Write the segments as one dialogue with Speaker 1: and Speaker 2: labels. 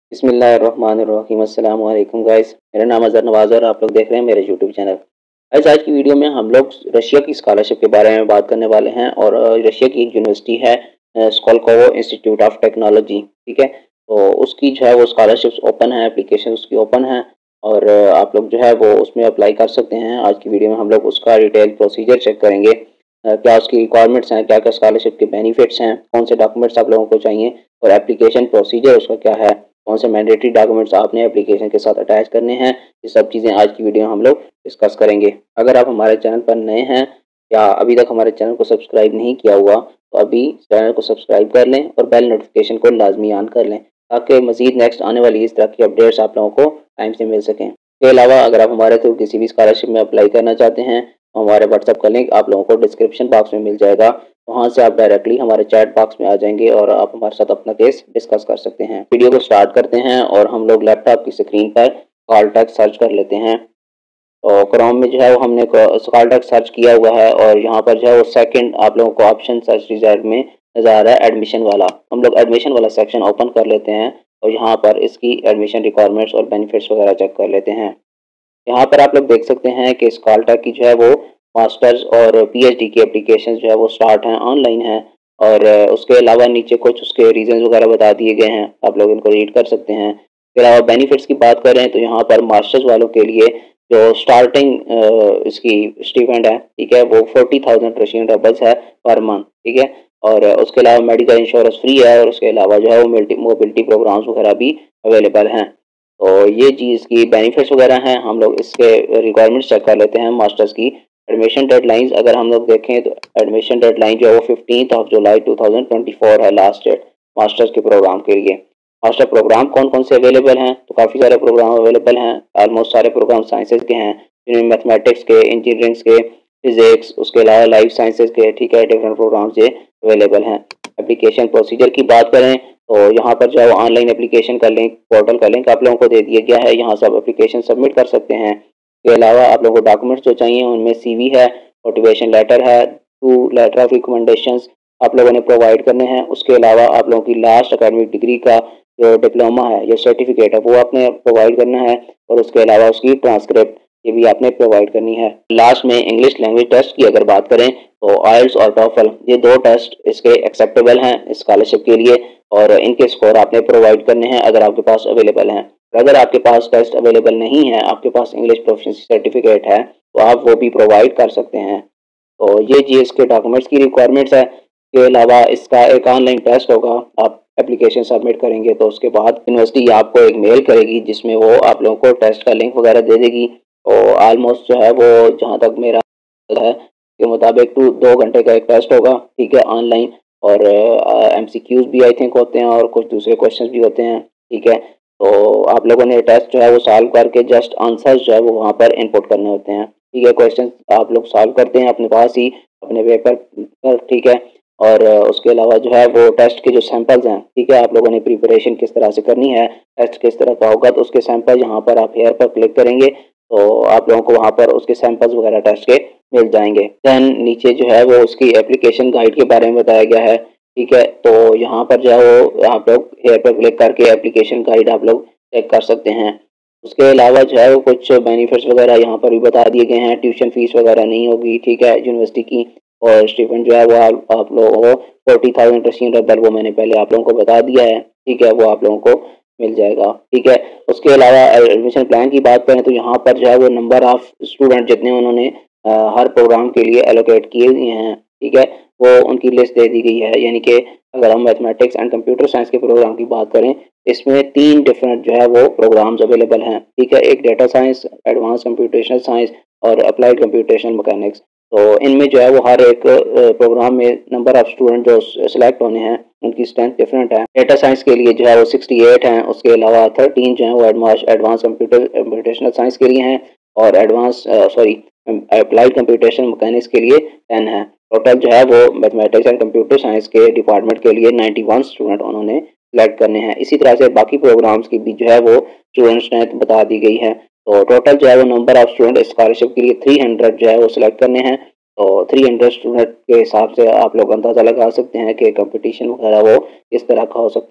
Speaker 1: बिस्मिल्लाहिर्रहमानिर्रहीम अस्सलाम वालेकुम गाइस। मेरा नाम अज़हर नवाज़ और आप लोग देख रहे हैं मेरे यूट्यूब चैनल। आज की वीडियो में हम लोग रशिया की स्कॉलरशिप के बारे में बात करने वाले हैं और रशिया की एक यूनिवर्सिटी है स्कोलकोवो इंस्टीट्यूट ऑफ टेक्नोलॉजी। ठीक है, तो उसकी जो है वो स्कॉलरशिप्स ओपन है, एप्लीकेशन उसकी ओपन है और आप लोग जो है वो उसमें अप्लाई कर सकते हैं। आज की वीडियो में हम लोग उसका डिटेल प्रोसीजर चेक करेंगे, क्या उसकी रिक्वायरमेंट्स हैं, क्या क्या स्कॉलरशिप के बेनिफिट्स हैं, कौन से डॉक्यूमेंट्स आप लोगों को चाहिए और एप्लीकेशन प्रोसीजर उसका क्या है, कौन से मैंडेटरी डॉक्यूमेंट्स आपने एप्लीकेशन के साथ अटैच करने हैं। ये सब चीज़ें आज की वीडियो में हम लोग डिस्कस करेंगे। अगर आप हमारे चैनल पर नए हैं या अभी तक हमारे चैनल को सब्सक्राइब नहीं किया हुआ तो अभी चैनल को सब्सक्राइब कर लें और बेल नोटिफिकेशन को लाजमी ऑन कर लें ताकि मज़ीद नेक्स्ट आने वाली इस तरह की अपडेट्स आप लोगों को टाइम से मिल सकें। इसके अलावा अगर आप हमारे थ्रू किसी भी स्कॉलरशिप में अप्लाई करना चाहते हैं तो हमारे व्हाट्सएप का लिंक आप लोगों को डिस्क्रिप्शन बॉक्स में मिल जाएगा। वहाँ से आप डायरेक्टली हमारे चैट बॉक्स में आ जाएंगे और आप हमारे साथ अपना केस डिस्कस कर सकते हैं। वीडियो को स्टार्ट करते हैं और हम लोग लैपटॉप की स्क्रीन पर कॉल टैक्स सर्च कर लेते हैं। और क्रोम में जो है वो हमने कॉल टैक्स सर्च किया हुआ है और यहाँ पर जो है वो सेकंड आप लोगों को ऑप्शन सर्च रिजल्ट में नज़र आ रहा है एडमिशन वाला। हम लोग एडमिशन वाला सेक्शन ओपन कर लेते हैं और यहाँ पर इसकी एडमिशन रिक्वायरमेंट्स और बेनिफिट्स वगैरह चेक कर लेते हैं। यहाँ पर आप लोग देख सकते हैं कि स्कॉलटेक की जो है वो मास्टर्स और पीएचडी की एप्लीकेशन जो है वो स्टार्ट हैं, ऑनलाइन है और उसके अलावा नीचे कुछ उसके रीजंस वगैरह बता दिए गए हैं, आप लोग इनको रीड कर सकते हैं। इसके अलावा बेनिफिट्स की बात करें तो यहाँ पर मास्टर्स वालों के लिए जो स्टार्टिंग इसकी स्टीपेंड है, ठीक है, वो 40,000 रशियन रबल्स है पर मंथ। ठीक है, और उसके अलावा मेडिकल इंश्योरेंस फ्री है और उसके अलावा जो है वो मोबिलिटी प्रोग्राम्स वगैरह भी अवेलेबल हैं। तो ये चीज़ की बेनिफिट्स वगैरह हैं। हम लोग इसके रिक्वायरमेंट्स चेक कर लेते हैं मास्टर्स की। एडमिशन डेडलाइंस अगर हम लोग देखें तो एडमिशन डेडलाइन जो है वो 15 जुलाई 2024 है लास्ट डेट मास्टर्स के प्रोग्राम के लिए। मास्टर प्रोग्राम कौन कौन से अवेलेबल हैं तो काफ़ी सारे प्रोग्राम अवेलेबल हैं। ऑलमोस्ट सारे प्रोग्राम साइंसेज के हैं, जिनमें मैथमेटिक्स के, इंजीनियरिंग्स के, फिजिक्स, उसके अलावा लाइफ साइंसेज के, ठीक है, डिफरेंट प्रोग्राम्स ये अवेलेबल हैं। एप्लीकेशन प्रोसीजर की बात करें तो यहाँ पर जो है ऑनलाइन एप्लीकेशन का लिंक, पोर्टल का लिंक आप लोगों को दे दिया गया है। यहाँ से आप एप्लीकेशन सबमिट कर सकते हैं। इसके अलावा आप लोगों को डॉक्यूमेंट्स जो चाहिए उनमें सीवी है, मोटिवेशन लेटर है, 2 लेटर ऑफ रिकमेंडेशंस आप लोगों ने प्रोवाइड करने हैं। उसके अलावा आप लोगों की लास्ट अकेडमिक डिग्री का जो डिप्लोमा है या सर्टिफिकेट है वो आपने प्रोवाइड करना है और उसके अलावा उसकी ट्रांसक्रिप्ट ये भी आपने प्रोवाइड करनी है। लास्ट में इंग्लिश लैंग्वेज टेस्ट की अगर बात करें तो आइल्स और टॉफल ये 2 टेस्ट इसके एक्सेप्टेबल हैं स्कॉलरशिप के लिए और इनके स्कोर आपने प्रोवाइड करने हैं अगर आपके पास अवेलेबल हैं। अगर आपके पास टेस्ट अवेलेबल नहीं है, आपके पास इंग्लिश प्रोफिशिएंसी सर्टिफिकेट है तो आप वो भी प्रोवाइड कर सकते हैं। तो ये जी इसके डॉक्यूमेंट्स की रिक्वायरमेंट्स है। इसके अलावा इसका एक ऑनलाइन टेस्ट होगा, आप एप्लीकेशन सबमिट करेंगे तो उसके बाद यूनिवर्सिटी आपको एक मेल करेगी जिसमें वो आप लोगों को टेस्ट का लिंक वगैरह दे देगी। तो ऑलमोस्ट जो है वो जहाँ तक मेरा है के मुताबिक 2 घंटे का एक टेस्ट होगा, ठीक है, ऑनलाइन और एमसीक्यूज भी आई थिंक होते हैं और कुछ दूसरे क्वेश्चंस भी होते हैं। ठीक है, तो आप लोगों ने टेस्ट जो है वो सॉल्व करके जस्ट आंसर्स जो है वो वहाँ पर इनपुट करने होते हैं। ठीक है, क्वेश्चन आप लोग सॉल्व करते हैं अपने पास ही अपने पेपर पर। ठीक है, और उसके अलावा जो है वो टेस्ट के जो सैंपल्स हैं, ठीक है, आप लोगों ने प्रिपरेशन किस तरह से करनी है, टेस्ट किस तरह का होगा तो उसके सैंपल यहाँ पर आप हेयर पर क्लिक करेंगे तो आप लोगों को वहाँ पर उसके सैंपल्स वगैरह टेस्ट के मिल जाएंगे। देन नीचे जो है वो उसकी एप्लीकेशन गाइड के बारे में बताया गया है। ठीक है, तो यहाँ पर जो है वो आप लोग हेयर पर क्लिक करके एप्लीकेशन गाइड आप लोग चेक कर सकते हैं। उसके अलावा जो है वो कुछ बेनिफिट्स वगैरह यहाँ पर भी बता दिए गए हैं। ट्यूशन फीस वगैरह नहीं होगी, ठीक है, यूनिवर्सिटी की, और स्टीपेंड जो है वो आप लोगों को 40,000 रशियन रबल वो मैंने पहले आप लोगों को बता दिया है। ठीक है, वो आप लोगों को मिल जाएगा। ठीक है, उसके अलावा एडमिशन प्लान की बात करें तो यहाँ पर जो है वो नंबर ऑफ स्टूडेंट जितने उन्होंने हर प्रोग्राम के लिए एलोकेट किए हुए हैं, ठीक है, वो उनकी लिस्ट दे दी गई है। यानी कि अगर हम मैथमेटिक्स एंड कंप्यूटर साइंस के प्रोग्राम की बात करें इसमें 3 डिफरेंट जो है वो प्रोग्राम्स अवेलेबल हैं। ठीक है, एक data science, advance computational science और अप्लाइड कंप्यूटेशनल मैकेनिक्स। तो इनमें जो है वो हर एक प्रोग्राम में नंबर ऑफ स्टूडेंट जो सिलेक्ट होने हैं उनकी स्ट्रेंथ डिफरेंट है। डेटा साइंस के लिए जो है वो 68 हैं, उसके अलावा 13 जो है वो एडवांस कंप्यूटेशनल साइंस के लिए हैं और अप्लाइड कंप्यूटेशनल मैकेनिक्स के लिए 10 है। टोटल जो है वो मैथमेटिक्स एंड कंप्यूटर साइंस के डिपार्टमेंट के लिए 91 स्टूडेंट उन्होंने सिलेक्ट करने हैं। इसी तरह से बाकी प्रोग्राम्स की भी जो है वो स्टूडेंट स्ट्रेंथ बता दी गई है। तो टोटल जो है वो नंबर ऑफ स्टूडेंट स्कॉलरशिप के लिए 300 जो है वो सिलेक्ट करने हैं। तो 300 स्टूडेंट के हिसाब से आप लोग अंदाज़ा लगा सकते हैं कि कंपटीशन वगैरह वो किस तरह का हो सकता है।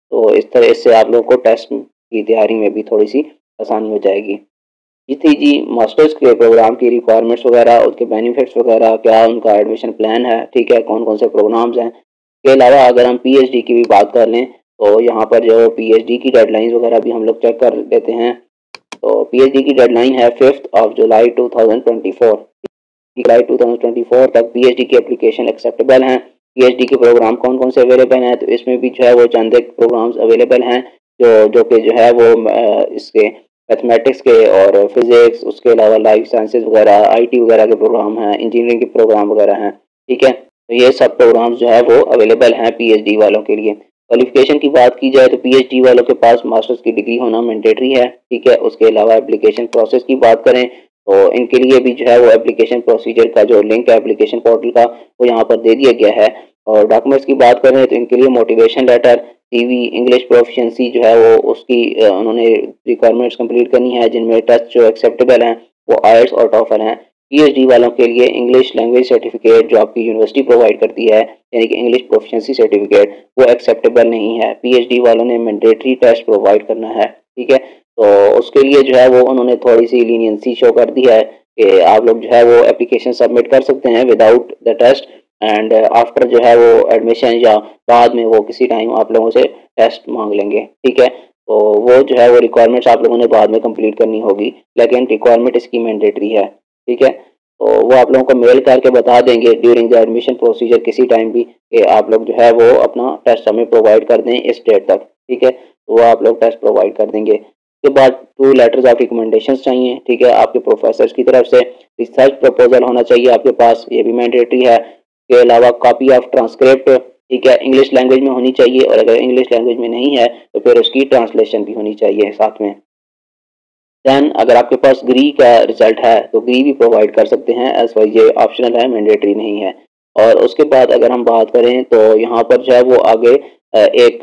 Speaker 1: तो इस तरह से आप लोगों को टेस्ट की तैयारी में भी थोड़ी सी आसानी हो जाएगी। जी थी जी मास्टर्स के प्रोग्राम की रिक्वायरमेंट्स वगैरह, उसके बेनिफिट्स वगैरह, क्या उनका एडमिशन प्लान है, ठीक है, कौन कौन से प्रोग्राम्स हैं। इसके अलावा अगर हम पीएचडी की भी बात कर लें तो यहाँ पर जो पीएचडी की डेडलाइंस वगैरह भी हम लोग चेक कर लेते हैं। तो पीएचडी की डेडलाइन है 5 जुलाई 2024। जुलाई 2024 तक पीएचडी की एप्लीकेशन एक्सेप्टेबल हैं। पीएचडी के प्रोग्राम कौन कौन से अवेलेबल हैं, तो इसमें भी जो है वो चंद एक प्रोग्राम्स अवेलेबल हैं जो कि जो है वो इसके मैथमेटिक्स के और फिजिक्स, उसके अलावा लाइफ साइंसेज वगैरह, आईटी वगैरह के प्रोग्राम हैं, इंजीनियरिंग के प्रोग्राम वगैरह हैं, ठीक है। तो ये सब प्रोग्राम्स जो है वो अवेलेबल हैं पीएचडी वालों के लिए। क्वालिफिकेशन की बात की जाए तो पीएचडी वालों के पास मास्टर्स की डिग्री होना मैंडेटरी है, ठीक है। उसके अलावा एप्लीकेशन प्रोसेस की बात करें तो इनके लिए भी जो है वो एप्लीकेशन प्रोसीजर का जो लिंक है एप्लीकेशन पोर्टल का वो यहाँ पर दे दिया गया है। और डॉक्यूमेंट्स की बात करें तो इनके लिए motivation letter, CV, English proficiency जो है वो उसकी उन्होंने रिक्वायरमेंट्स कंप्लीट करनी है, जिनमें टेस्ट जो एक्सेप्टेबल हैं वो आईएलटीएस और टॉफल हैं। पीएचडी वालों के लिए इंग्लिश लैंग्वेज सर्टिफिकेट जो आपकी यूनिवर्सिटी प्रोवाइड करती है, यानी कि इंग्लिश प्रोफिशिएंसी सर्टिफिकेट, वो एक्सेप्टेबल नहीं है। पीएचडी वालों ने मैंडेटरी टेस्ट प्रोवाइड करना है, ठीक है। तो उसके लिए जो है वो उन्होंने थोड़ी सी लीनियंसी शो कर दी है कि आप लोग जो है वो एप्लीकेशन सबमिट कर सकते हैं without the test, and after जो है वो एडमिशन या बाद में वो किसी टाइम आप लोगों से टेस्ट मांग लेंगे, ठीक है। तो वो जो है वो रिक्वायरमेंट्स आप लोगों ने बाद में कंप्लीट करनी होगी, लेकिन रिक्वायरमेंट इसकी मैंडेटरी है, ठीक है। तो वो आप लोगों को मेल करके बता देंगे ड्यूरिंग द एडमिशन प्रोसीजर किसी टाइम भी कि आप लोग जो है वो अपना टेस्ट हमें प्रोवाइड कर दें इस डेट तक, ठीक है। तो वो आप लोग टेस्ट प्रोवाइड कर देंगे। उसके बाद 2 लेटर्स ऑफ रिकमेंडेशंस चाहिए, ठीक है, आपके प्रोफेसर्स की तरफ से। रिसर्च प्रपोजल होना चाहिए आपके पास, ये भी मैंडेटरी है। इसके अलावा कॉपी ऑफ ट्रांसक्रिप्ट, ठीक है, इंग्लिश लैंग्वेज में होनी चाहिए, और अगर इंग्लिश लैंग्वेज में नहीं है तो फिर उसकी ट्रांसलेशन भी होनी चाहिए साथ में। देन अगर आपके पास ग्री का रिजल्ट है तो ग्री भी प्रोवाइड कर सकते हैं, एज वाइज ये ऑप्शनल है, मैंडेटरी नहीं है। और उसके बाद अगर हम बात करें तो यहाँ पर जो है वो आगे एक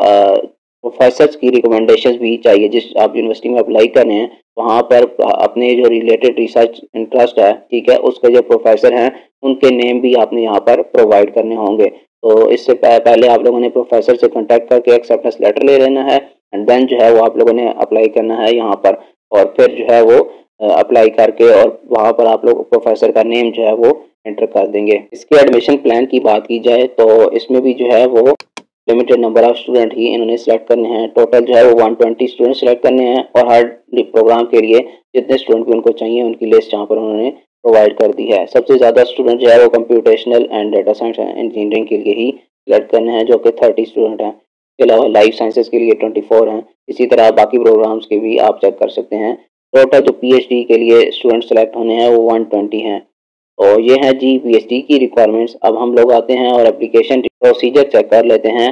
Speaker 1: प्रोफेसर्स की रिकमेंडेशंस भी चाहिए। जिस आप यूनिवर्सिटी में अप्लाई कर रहे हैं वहाँ पर अपने जो रिलेटेड रिसर्च इंटरेस्ट है, ठीक है, उसके जो प्रोफेसर हैं उनके नेम भी आपने यहाँ पर प्रोवाइड करने होंगे। तो इससे पहले आप लोगों ने प्रोफेसर से कॉन्टैक्ट करके एक्सेप्टेंस लेटर ले लेना है, एंड देन जो है वो आप लोगों ने अप्लाई करना है यहाँ पर, और फिर जो है वो अप्लाई करके और वहाँ पर आप लोग प्रोफेसर का नेम जो है वो एंटर कर देंगे। इसके एडमिशन प्लान की बात की जाए तो इसमें भी जो है वो लिमिटेड नंबर ऑफ स्टूडेंट ही इन्होंने सेलेक्ट करने हैं। टोटल जो है वो 120 स्टूडेंट सेलेक्ट करने हैं, और हर प्रोग्राम के लिए जितने स्टूडेंट भी उनको चाहिए उनकी लिस्ट यहाँ पर उन्होंने प्रोवाइड कर दी है। सबसे ज़्यादा स्टूडेंट जो है वो computational and data science engineering के लिए ही सेलेक्ट करने हैं, जो कि 30 स्टूडेंट हैं। इसके अलावा लाइफ साइंसेज के लिए 24 हैं। इसी तरह बाकी प्रोग्राम्स के भी आप चेक कर सकते हैं। टोटल जो पीएचडी के लिए स्टूडेंट सेलेक्ट होने हैं वो 120 हैं। और ये है जी पीएचडी की रिक्वायरमेंट्स। अब हम लोग आते हैं और एप्लीकेशन प्रोसीजर चेक कर लेते हैं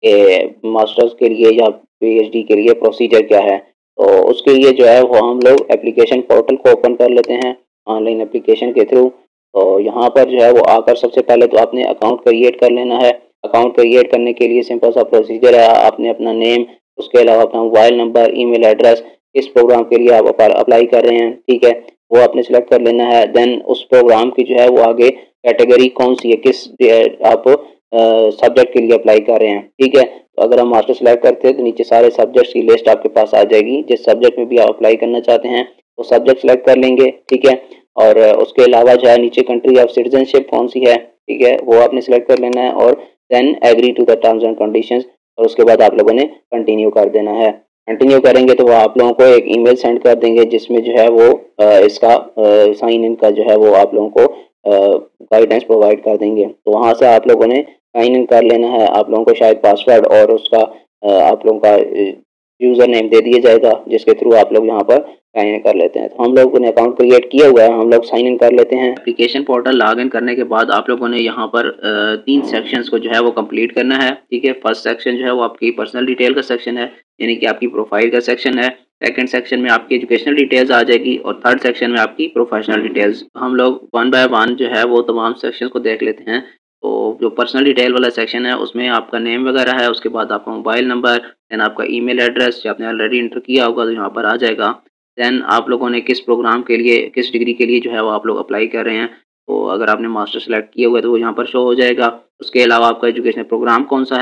Speaker 1: कि मास्टर्स के लिए या पीएचडी के लिए प्रोसीजर क्या है। तो उसके लिए जो है वो हम लोग एप्लीकेशन पोर्टल को ओपन कर लेते हैं ऑनलाइन एप्लीकेशन के थ्रू। तो यहाँ पर जो है वो आकर सबसे पहले तो आपने अकाउंट क्रिएट कर लेना है। अकाउंट क्रिएट करने के लिए सिंपल सा प्रोसीजर है, आपने अपना नेम, उसके अलावा अपना मोबाइल नंबर, ईमेल एड्रेस, किस प्रोग्राम के लिए आप अप्लाई कर रहे हैं, ठीक है, वो आपने सेलेक्ट कर लेना है। देन उस प्रोग्राम की जो है वो आगे कैटेगरी कौन सी है, किस आप सब्जेक्ट के लिए अप्लाई कर रहे हैं, ठीक है। तो अगर हम मास्टर सेलेक्ट करते हैं तो नीचे सारे सब्जेक्ट्स की लिस्ट आपके पास आ जाएगी। जिस सब्जेक्ट में भी आप अप्लाई करना चाहते हैं वो सब्जेक्ट सेलेक्ट कर लेंगे, ठीक है। और उसके अलावा जो है नीचे कंट्री ऑफ सिटीजनशिप कौन सी है, ठीक है, वो आपने सेलेक्ट कर लेना है, और then agree to the terms and conditions, और उसके बाद आप लोगों ने कंटिन्यू कर देना है। कंटिन्यू करेंगे तो वो आप लोगों को एक ईमेल सेंड कर देंगे जिसमें जो है वो इसका साइन इन का जो है वो आप लोगों को गाइडेंस प्रोवाइड कर देंगे। तो वहाँ से आप लोगों ने साइन इन कर लेना है। आप लोगों को शायद पासवर्ड और उसका आप लोगों का यूज़र नेम दे दिया जाएगा, जिसके थ्रू आप लोग यहाँ पर साइन इन कर लेते हैं। तो हम लोगों ने अकाउंट क्रिएट किया हुआ है, हम लोग साइन इन कर लेते हैं। एप्लीकेशन पोर्टल लॉग इन करने के बाद आप लोगों ने यहाँ पर 3 सेक्शंस को जो है वो कंप्लीट करना है, ठीक है। फर्स्ट सेक्शन जो है वो आपकी पर्सनल डिटेल का सेक्शन है, यानी कि आपकी प्रोफाइल का सेक्शन है। सेकंड सेक्शन में आपकी एजुकेशनल डिटेल्स आ जाएगी, और थर्ड सेक्शन में आपकी प्रोफेशनल डिटेल्स। हम लोग वन बाय वन जो है वो तमाम सेक्शन को देख लेते हैं। तो जो पर्सनल डिटेल वाला सेक्शन है उसमें आपका नेम वगैरह है, उसके बाद आपका मोबाइल नंबर, देन आपका ईमेल एड्रेस जो आपने ऑलरेडी इंटर किया होगा तो यहाँ पर आ जाएगा। देन आप लोगों ने किस प्रोग्राम के लिए, किस डिग्री के लिए जो है वो आप लोग अप्लाई कर रहे हैं। तो अगर आपने मास्टर सेलेक्ट किया हुआ है तो वो यहाँ पर शो हो जाएगा। उसके अलावा आपका एजुकेशनल प्रोग्राम कौन सा है,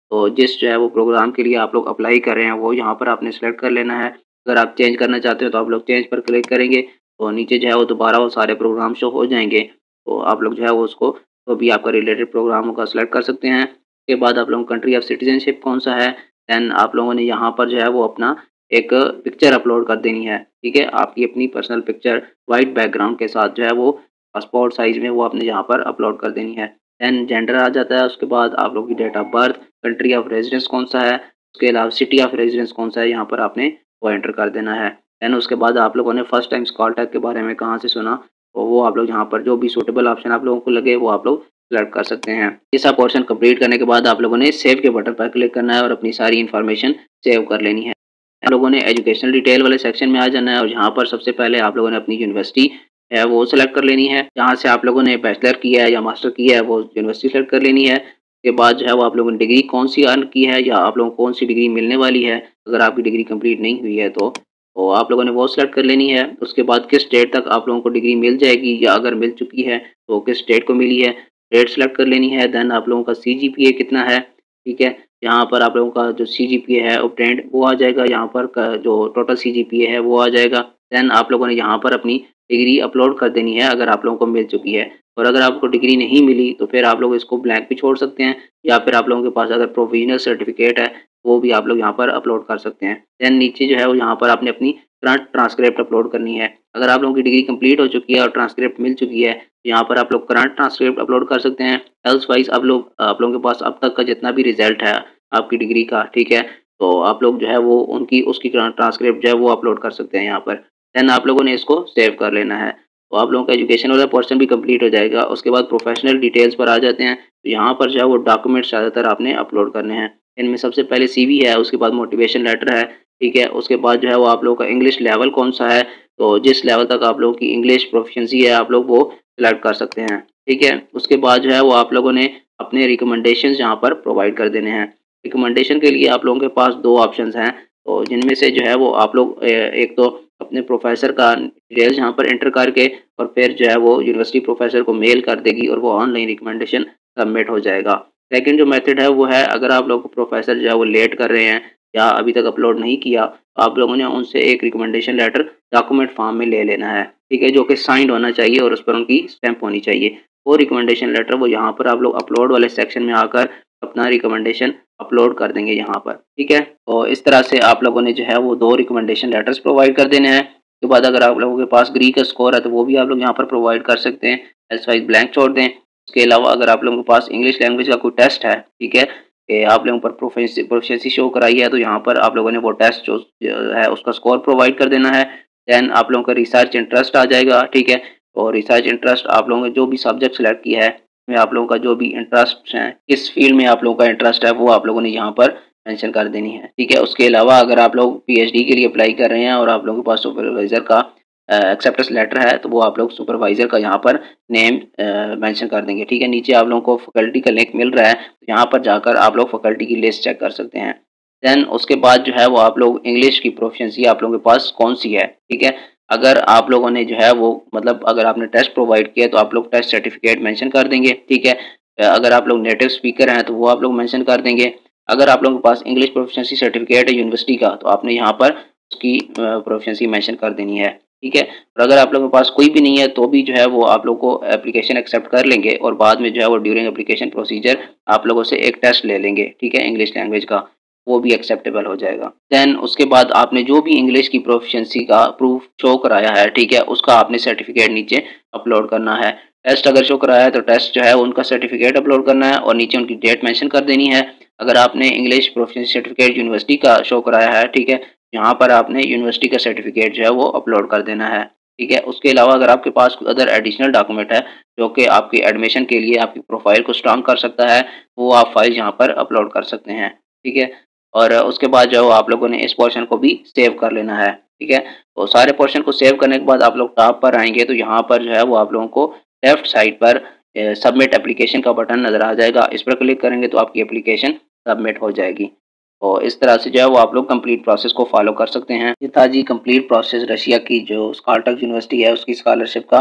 Speaker 1: तो जिस जो है वो प्रोग्राम के लिए आप लोग अप्लाई कर रहे हैं वो यहाँ पर आपने सेलेक्ट कर लेना है। अगर आप चेंज करना चाहते हो तो आप लोग चेंज पर क्लिक करेंगे, तो नीचे जो है वो दोबारा वो सारे प्रोग्राम शो हो जाएँगे। तो आप लोग जो है वो उसको जो भी आपका रिलेटेड प्रोग्राम होगा सेलेक्ट कर सकते हैं। उसके बाद आप लोगों का कंट्री ऑफ सिटीज़नशिप कौन-सा है, देन आप लोगों ने यहाँ पर जो है वो अपना एक पिक्चर अपलोड कर देनी है, ठीक है? आपकी अपनी पर्सनल पिक्चर व्हाइट बैकग्राउंड के साथ जो है वो पासपोर्ट साइज़ में वो आपने यहाँ पर अपलोड कर देनी है। देन जेंडर आ जाता है, उसके बाद आप लोगों की date of birth, country of residence कौन-सा है, उसके अलावा सिटी ऑफ रेज़िडेंस कौन-सा है, यहाँ पर आपने वो एंटर कर देना है। देन उसके बाद आप लोगों ने फर्स्ट टाइम कॉल टैग के बारे में कहाँ से सुना, तो वो आप लोग यहाँ पर जो भी सूटेबल ऑप्शन आप लोगों को लगे वो आप लोग सेलेक्ट कर सकते हैं। ये सब पोर्शन कंप्लीट करने के बाद आप लोगों ने सेव के बटन पर क्लिक करना है और अपनी सारी इन्फॉर्मेशन सेव कर लेनी है। आप लोगों ने एजुकेशनल डिटेल वाले सेक्शन में आ जाना है और यहाँ पर सबसे पहले आप लोगों ने अपनी यूनिवर्सिटी है वो सेलेक्ट कर लेनी है। जहाँ से आप लोगों ने बैचलर किया है या मास्टर किया है वो यूनिवर्सिटी सेलेक्ट कर लेनी है। उसके बाद जो है वो आप लोगों ने डिग्री कौन-सी अर्न की है या आप लोगों को कौन-सी डिग्री मिलने वाली है। अगर आपकी डिग्री कंप्लीट नहीं हुई है तो आप लोगों ने वो सेलेक्ट कर लेनी है। उसके बाद किस डेट तक आप लोगों को डिग्री मिल जाएगी या अगर मिल चुकी है तो किस डेट को मिली है, डेट सेलेक्ट कर लेनी है। देन आप लोगों का सीजीपीए कितना है, ठीक है? यहाँ पर आप लोगों का जो सीजीपीए है ऑब्टेन्ड वो आ जाएगा, यहाँ पर क जो टोटल सीजीपीए है वो आ जाएगा। देन आप लोगों ने यहाँ पर अपनी डिग्री अपलोड कर देनी है अगर आप लोगों को मिल चुकी है। और अगर आपको डिग्री नहीं मिली तो फिर आप लोग इसको ब्लैंक भी छोड़ सकते हैं या फिर आप लोगों के पास अगर प्रोविज़नल सर्टिफ़िकेट है वो भी आप लोग यहाँ पर अपलोड कर सकते हैं। देन नीचे जो है वो यहाँ पर आपने अपनी करंट ट्रांसक्रिप्ट अपलोड करनी है। अगर आप लोगों की डिग्री कंप्लीट हो चुकी है और ट्रांसक्रिप्ट मिल चुकी है, तो यहाँ पर आप लोग करंट ट्रांसक्रिप्ट अपलोड कर सकते हैं। एल्सवाइज़ आप लोगों के पास अब तक का जितना भी रिज़ल्ट है आपकी डिग्री का, ठीक है? तो आप लोग जो है वो उनकी उसकी ट्रांसक्रिप्ट जो है वो अपलोड कर सकते हैं यहाँ पर। देन आप लोगों ने इसको सेव कर लेना है। तो आप लोगों का एजुकेशन वाला पोर्शन भी कंप्लीट हो जाएगा। उसके बाद प्रोफेशनल डिटेल्स पर आ जाते हैं। तो यहाँ पर जो है वो डॉक्यूमेंट्स ज़्यादातर आपने अपलोड करने हैं। इनमें सबसे पहले सीवी है, उसके बाद मोटिवेशन लेटर है, ठीक है? उसके बाद जो है वो आप लोगों का इंग्लिश लेवल कौन-सा है, तो जिस लेवल तक आप लोगों की इंग्लिश प्रोफिशिएंसी है आप लोग वो सिलेक्ट कर सकते हैं, ठीक है? उसके बाद जो है वो आप लोगों ने अपने रिकमेंडेशंस यहाँ पर प्रोवाइड कर देने हैं। रिकमेंडेशन के लिए आप लोगों के पास 2 ऑप्शंस हैं, तो जिनमें से जो है वो आप लोग एक तो अपने प्रोफ़ेसर का डिटेल्स यहाँ पर एंटर करके और फिर जो है वो यूनिवर्सिटी प्रोफ़ेसर को मेल कर देगी और वो ऑनलाइन रिकमेंडेशन सबमिट हो जाएगा। सेकंड जो मेथड है वो है अगर आप लोग प्रोफ़ेसर जो है वो लेट कर रहे हैं या अभी तक अपलोड नहीं किया, तो आप लोगों ने उनसे एक रिकमेंडेशन लेटर डॉक्यूमेंट फ़ॉर्म में ले लेना है, ठीक है? जो कि साइन्ड होना चाहिए और उस पर उनकी स्टैम्प होनी चाहिए। वो रिकमेंडेशन लेटर वो यहाँ पर आप लोग अपलोड वाले सेक्शन में आकर अपना रिकमेंडेशन अपलोड कर देंगे यहाँ पर, ठीक है? और इस तरह से आप लोगों ने जो है वो 2 रिकमेंडेशन लेटर्स प्रोवाइड कर देने हैं। उसके बाद अगर आप लोगों के पास ग्री का स्कोर है तो वो भी आप लोग यहाँ पर प्रोवाइड कर सकते हैं, एल्सवाइज़ ब्लैंक छोड़ दें। उसके अलावा अगर आप लोगों के पास इंग्लिश लैंग्वेज का कोई टेस्ट है, ठीक है? कि आप लोगों पर प्रोficiency शो कराई है तो यहाँ पर आप लोगों ने वो टेस्ट जो है उसका स्कोर प्रोवाइड कर देना है। देन आप लोगों का रिसर्च इंटरेस्ट आ जाएगा, ठीक है? और रिसर्च इंटरेस्ट आप लोगों ने जो भी सब्जेक्ट सेलेक्ट किया है, उसमें आप लोगों का जो भी इंटरेस्ट है, किस फील्ड में आप लोगों का इंटरेस्ट है वो आप लोगों ने यहाँ पर मेंशन कर देनी है, ठीक है? उसके अलावा अगर आप लोग पीएचडी के लिए अप्लाई कर रहे हैं और आप लोगों के पास सुपरवाइज़र का एक्सेप्टेंस लेटर है, तो वो आप लोग सुपरवाइज़र का यहाँ पर नेम मेंशन कर देंगे, ठीक है? नीचे आप लोगों को फैकल्टी का लिंक मिल रहा है, तो यहाँ पर जाकर आप लोग फैकल्टी की लिस्ट चेक कर सकते हैं। देन उसके बाद जो है वो आप लोग इंग्लिश की प्रोficiency आप लोगों के पास कौन-सी है, ठीक है? अगर आप लोगों ने जो है वो मतलब अगर आपने टेस्ट प्रोवाइड किया तो आप लोग टेस्ट सर्टिफ़िकेट मेंशन कर देंगे, ठीक है? अगर आप लोग नेटिव स्पीकर हैं तो वो आप लोग मेंशन कर देंगे। अगर आप लोगों के पास इंग्लिश प्रोficiency सर्टिफ़िकेट है यूनिवर्सिटी का तो आपने यहाँ पर उसकी प्रोficiency मेंशन कर देनी है, ठीक है? और अगर आप लोगों के पास कोई भी नहीं है तो भी जो है वो आप लोग को एप्लीकेशन एक्सेप्ट कर लेंगे और बाद में जो है वो ड्यूरिंग एप्लीकेशन प्रोसीजर आप लोगों से एक टेस्ट ले लेंगे, ठीक है? इंग्लिश लैंग्वेज का, वो भी एक्सेप्टेबल हो जाएगा। देन उसके बाद आपने जो भी इंग्लिश की प्रोficiency का प्रूफ शो कराया है, ठीक है? उसका आपने सर्टिफ़िकेट नीचे अपलोड करना है। टेस्ट अगर शो कराया है तो टेस्ट जो है उनका सर्टिफ़िकेट अपलोड करना है और नीचे उनकी डेट मेंशन कर देनी है। अगर आपने इंग्लिश प्रोficiency सर्टिफ़िकेट यूनिवर्सिटी का शो कराया है, ठीक है? यहाँ पर आपने यूनिवर्सिटी का सर्टिफ़िकेट जो है वो अपलोड कर देना है, ठीक है? उसके अलावा अगर आपके पास कोई अदर एडिशनल डॉक्यूमेंट है, जो कि आपकी एडमिशन के लिए आपकी प्रोफ़ाइल को स्ट्रॉन्ग कर सकता है, वो आप फ़ाइल यहाँ पर अपलोड कर सकते हैं, ठीक है? और उसके बाद जो है आप लोगों ने इस पोर्शन को भी सेव कर लेना है, ठीक है? तो सारे पोर्शन को सेव करने के बाद आप लोग टॉप पर आएँगे तो यहाँ पर जो है वो आप लोगों को लेफ्ट साइड पर सबमिट एप्लीकेशन का बटन नज़र आ जाएगा। इस पर क्लिक करेंगे तो आपकी एप्लीकेशन सबमिट हो जाएगी। और इस तरह से जो है वो आप लोग कंप्लीट प्रोसेस को फॉलो कर सकते हैं। ये था जी कंप्लीट प्रोसेस रशिया की जो स्कालटेक यूनिवर्सिटी है उसकी स्कॉलरशिप का।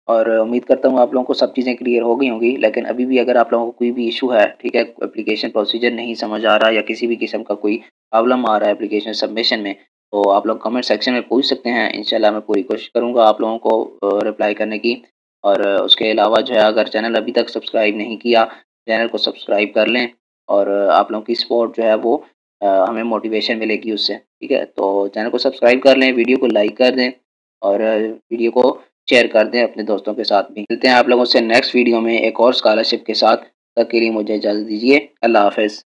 Speaker 1: और उम्मीद करता हूँ आप लोगों को सब चीज़ें क्लियर हो गई होंगी। लेकिन अभी भी अगर आप लोगों को कोई भी इश्यू है, ठीक है, एप्लीकेशन प्रोसीजर नहीं समझ आ रहा या किसी भी किस्म का कोई प्रॉब्लम आ रहा है एप्लीकेशन सबमिशन में, तो आप लोग कमेंट सेक्शन में पूछ सकते हैं। इंशाल्लाह मैं पूरी कोशिश करूँगा आप लोगों को रिप्लाई करने की। और उसके अलावा जो है, अगर चैनल अभी तक सब्सक्राइब नहीं किया, चैनल को सब्सक्राइब कर लें। और आप लोगों की सपोर्ट जो है वो हमें मोटिवेशन मिलेगी उससे, ठीक है। तो चैनल को सब्सक्राइब कर लें, वीडियो को लाइक कर दें और वीडियो को शेयर कर दें अपने दोस्तों के साथ भी। मिलते हैं आप लोगों से नेक्स्ट वीडियो में एक और स्कॉलरशिप के साथ। तब तक के लिए मुझे इजाज़त दीजिए। अल्लाह हाफ़िज़।